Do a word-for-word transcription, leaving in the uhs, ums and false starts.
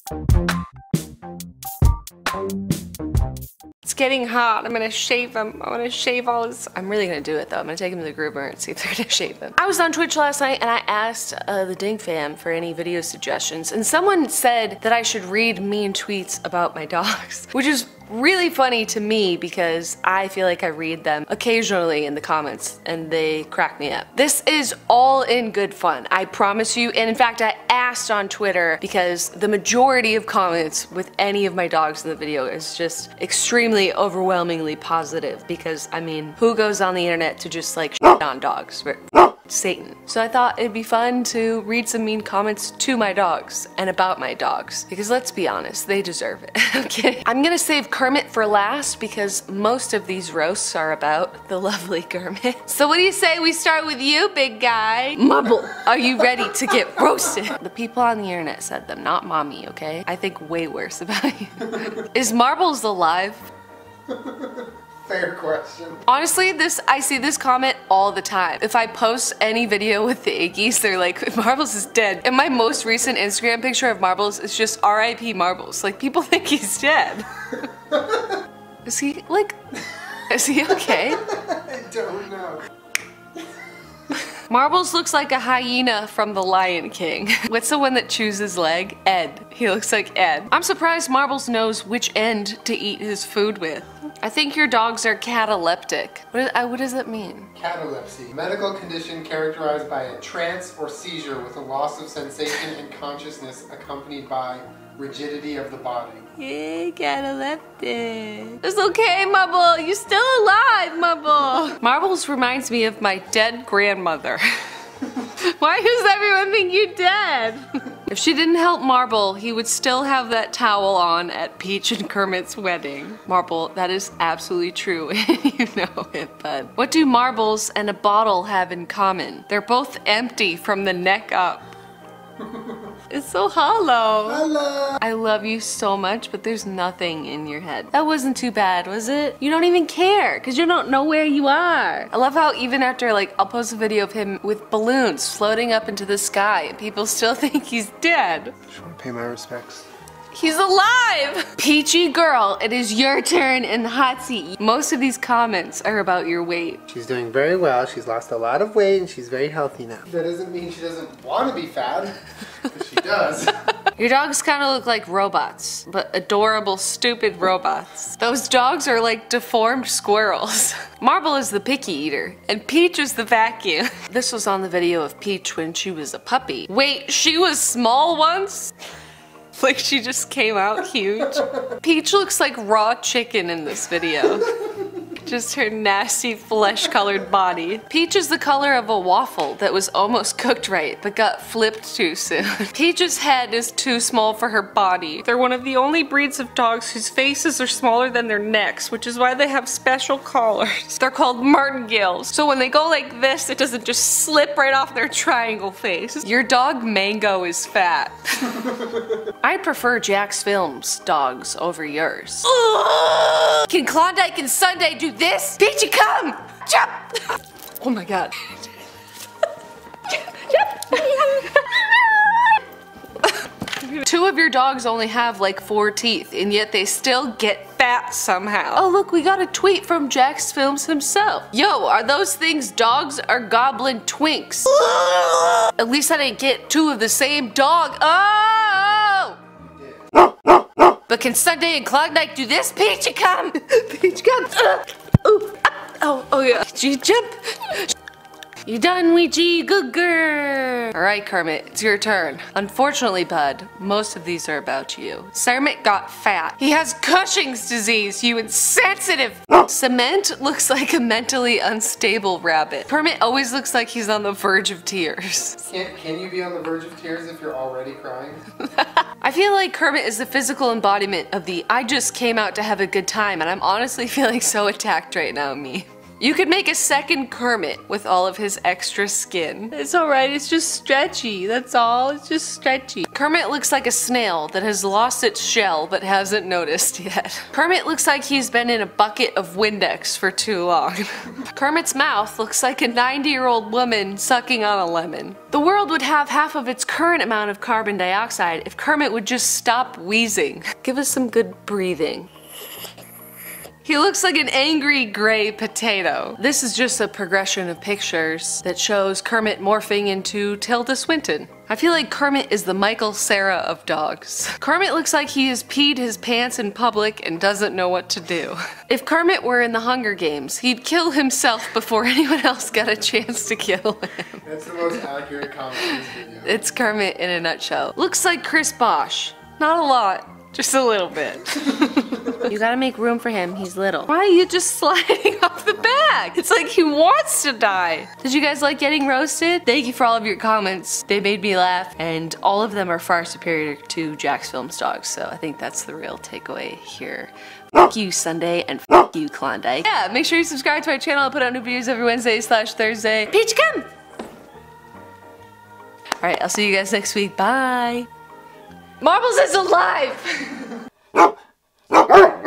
It's getting hot. I'm gonna shave him. I'm gonna shave all his... I'm really gonna do it though. I'm gonna take him to the groomer and see if they're gonna shave him. I was on Twitch last night and I asked uh, the Ding fam for any video suggestions, and someone said that I should read mean tweets about my dogs, which is really funny to me because I feel like I read them occasionally in the comments and they crack me up. This is all in good fun, I promise you. And in fact, I asked on Twitter because the majority of comments with any of my dogs in the video is just extremely overwhelmingly positive because, I mean, who goes on the internet to just like shit on dogs? Satan. So I thought it'd be fun to read some mean comments to my dogs and about my dogs because let's be honest, they deserve it. I'm kidding. I'm gonna save Kermit for last because most of these roasts are about the lovely Kermit. So what do you say we start with you, big guy? Marble, are you ready to get roasted? The people on the internet said them, not mommy, okay? I think way worse about you. Is Marbles alive? Fair question. Honestly, this I see this comment all the time. If I post any video with the Iggies, they're like, Marbles is dead. And my most recent Instagram picture of Marbles is just R I P Marbles. Like, people think he's dead. Is he, like, is he okay? I don't know. Marbles looks like a hyena from The Lion King. What's the one that chews his leg? Ed. He looks like Ed. I'm surprised Marbles knows which end to eat his food with. I think your dogs are cataleptic. What, is, uh, what does that mean? Catalepsy. Medical condition characterized by a trance or seizure with a loss of sensation and consciousness accompanied by rigidity of the body. Yeah, cataleptic. It's okay, Marble. You're still alive, Marble. Marbles reminds me of my dead grandmother. Why does everyone think you're dead? If she didn't help Marble, he would still have that towel on at Peach and Kermit's wedding. Marble, that is absolutely true, and you know it, bud. What do marbles and a bottle have in common? They're both empty from the neck up. It's so hollow. Hello. I love you so much, but there's nothing in your head. That wasn't too bad, was it? You don't even care, because you don't know where you are. I love how even after, like, I'll post a video of him with balloons floating up into the sky, and people still think he's dead. Just want to pay my respects. He's alive! Peachy girl, it is your turn in the hot seat. Most of these comments are about your weight. She's doing very well. She's lost a lot of weight and she's very healthy now. That doesn't mean she doesn't want to be fat, because she does. Your dogs kind of look like robots, but adorable, stupid robots. Those dogs are like deformed squirrels. Marble is the picky eater, and Peach is the vacuum. This was on the video of Peach when she was a puppy. Wait, she was small once? Like she just came out huge. Peach looks like raw chicken in this video. Just her nasty flesh-colored body. Peach is the color of a waffle that was almost cooked right, but got flipped too soon. Peach's head is too small for her body. They're one of the only breeds of dogs whose faces are smaller than their necks, which is why they have special collars. They're called martingales. So when they go like this, it doesn't just slip right off their triangle face. Your dog Mango is fat. I prefer Jack's Films dogs over yours. Can Klondike and Sunday do this? Peachy, come! Jump! Oh my god. Two of your dogs only have like four teeth, and yet they still get fat somehow. Oh look, we got a tweet from Jack's Films himself. Yo, are those things dogs or goblin twinks? At least I didn't get two of the same dog. Oh! But can Sunday and Klondike do this? Peachy, come! Peach, come! Uh, ooh, uh, oh, oh yeah. G jump! You done, Ouija? Good girl! Alright, Kermit, it's your turn. Unfortunately, bud, most of these are about you. Kermit got fat. He has Cushing's disease, you insensitive! Cement looks like a mentally unstable rabbit. Kermit always looks like he's on the verge of tears. Can, can you be on the verge of tears if you're already crying? I feel like Kermit is the physical embodiment of the I just came out to have a good time, and I'm honestly feeling so attacked right now, me. You could make a second Kermit with all of his extra skin. It's alright, it's just stretchy, that's all, it's just stretchy. Kermit looks like a snail that has lost its shell but hasn't noticed yet. Kermit looks like he's been in a bucket of Windex for too long. Kermit's mouth looks like a ninety year old woman sucking on a lemon. The world would have half of its current amount of carbon dioxide if Kermit would just stop wheezing. Give us some good breathing. He looks like an angry gray potato. This is just a progression of pictures that shows Kermit morphing into Tilda Swinton. I feel like Kermit is the Michael Cera of dogs. Kermit looks like he has peed his pants in public and doesn't know what to do. If Kermit were in the Hunger Games, he'd kill himself before anyone else got a chance to kill him. That's the most accurate comment in this video. It's Kermit in a nutshell. Looks like Chris Bosh. Not a lot, just a little bit. You gotta make room for him, he's little. Why are you just sliding off the bag? It's like he wants to die. Did you guys like getting roasted? Thank you for all of your comments. They made me laugh, and all of them are far superior to Jack's Films dogs, so I think that's the real takeaway here. Fuck you, Sunday, and fuck you, Klondike. Yeah, make sure you subscribe to my channel. I put out new videos every Wednesday slash Thursday. Peach, come! Alright, I'll see you guys next week. Bye! Marbles is alive!